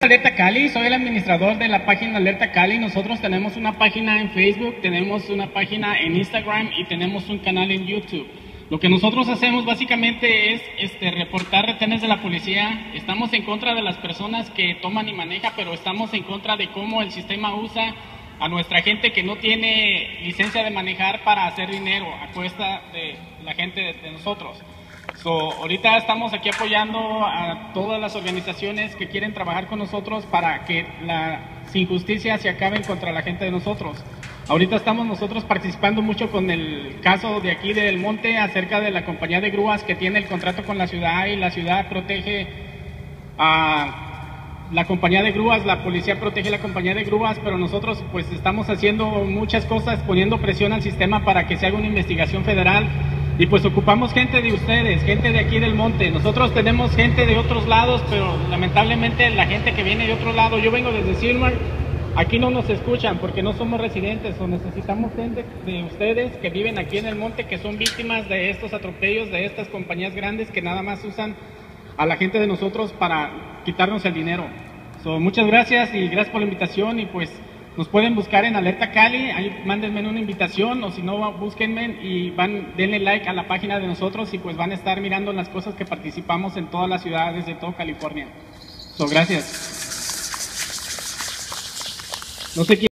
Alerta Cali, soy el administrador de la página Alerta Cali. Nosotros tenemos una página en Facebook, tenemos una página en Instagram y tenemos un canal en YouTube. Lo que nosotros hacemos básicamente es reportar retenes de la policía. Estamos en contra de las personas que toman y manejan, pero estamos en contra de cómo el sistema usa a nuestra gente que no tiene licencia de manejar para hacer dinero a cuesta de la gente de nosotros. Ahorita estamos aquí apoyando a todas las organizaciones que quieren trabajar con nosotros para que las injusticias se acaben contra la gente de nosotros. Ahorita estamos nosotros participando mucho con el caso de aquí del Monte acerca de la compañía de grúas que tiene el contrato con la ciudad y la ciudad protege a la compañía de grúas, la policía protege a la compañía de grúas, pero nosotros pues estamos haciendo muchas cosas, poniendo presión al sistema para que se haga una investigación federal. Y pues ocupamos gente de ustedes, gente de aquí del Monte. Nosotros tenemos gente de otros lados, pero lamentablemente la gente que viene de otro lado, yo vengo desde Silmar, aquí no nos escuchan porque no somos residentes, o necesitamos gente de ustedes que viven aquí en el Monte, que son víctimas de estos atropellos, de estas compañías grandes que nada más usan a la gente de nosotros para quitarnos el dinero. Muchas gracias y gracias por la invitación y pues nos pueden buscar en Alerta Cali, ahí mándenme una invitación o si no, búsquenme y denle like a la página de nosotros y pues van a estar mirando las cosas que participamos en todas las ciudades de toda California. Gracias. No sé quién